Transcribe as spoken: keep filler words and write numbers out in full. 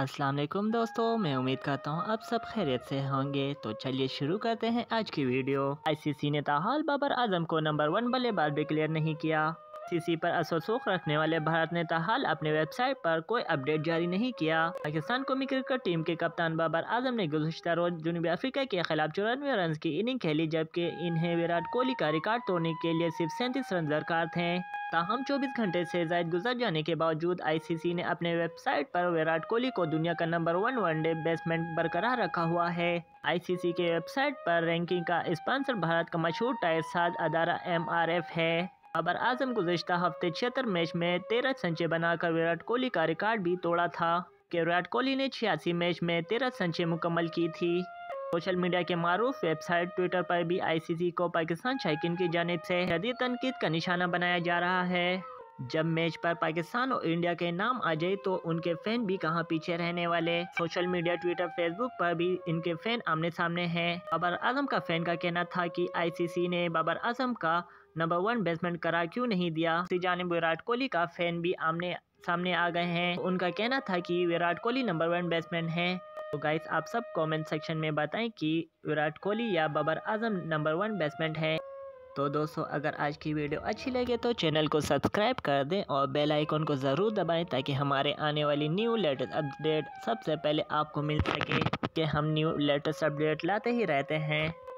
अस्सलाम वालेकुम दोस्तों, मैं उम्मीद करता हूँ आप सब खैरियत से होंगे। तो चलिए शुरू करते हैं आज की वीडियो। आईसीसी ने ताहाल बाबर आजम को नंबर वन बल्लेबाज डिक्लेयर नहीं किया। आईसीसी पर असरसूख रखने वाले भारत ने ताहाल अपने वेबसाइट पर कोई अपडेट जारी नहीं किया। पाकिस्तान कौमी क्रिकेट टीम के कप्तान बाबर आजम ने गुज़िश्ता रोज जनूबी अफ्रीका के खिलाफ चौरानवे रन की इनिंग खेली, जबकि इन्हें विराट कोहली का रिकॉर्ड तोड़ने के लिए सिर्फ सैंतीस रन दरकार थे। ताहम चौबीस घंटे से ज़ायद गुजर जाने के बावजूद आईसीसी ने अपने वेबसाइट पर विराट कोहली को दुनिया का नंबर वन वनडे बैट्समैन बरकरार रखा हुआ है। आईसीसी के वेबसाइट पर रैंकिंग का स्पॉन्सर भारत का मशहूर टायर साज अदारा एमआरएफ है। बाबर आजम गुज़िश्ता हफ्ते छिहत्तर मैच में तेरह संचे बनाकर विराट कोहली का रिकॉर्ड भी तोड़ा था कि विराट कोहली ने छियासी मैच में तेरह संचे मुकम्मल की थी। सोशल मीडिया के मारूफ वेबसाइट ट्विटर पर भी आईसीसी को पाकिस्तान शायकीन की जानिब से शदीद तनकीद का निशाना बनाया जा रहा है। जब मैच पर पाकिस्तान और इंडिया के नाम आ जाए तो उनके फैन भी कहां पीछे रहने वाले। सोशल मीडिया ट्विटर फेसबुक पर भी इनके फैन आमने सामने हैं। बाबर आजम का फैन का कहना था कि आईसीसी ने बाबर आजम का नंबर वन बैट्समैन करार क्यों नहीं दिया। दूसरी जानिब विराट कोहली का फैन भी आमने सामने आ गए हैं। उनका कहना था कि Virat Kohli number one batsman है। तो गाइस, आप सब कमेंट सेक्शन में बताएं कि विराट कोहली या Babar Azam number one batsman है। तो दोस्तों, अगर आज की वीडियो अच्छी लगे तो चैनल को सब्सक्राइब कर दें और बेल आइकन को ज़रूर दबाएं ताकि हमारे आने वाली न्यू लेटेस्ट अपडेट सबसे पहले आपको मिल सके, कि हम न्यू लेटेस्ट अपडेट लाते ही रहते हैं।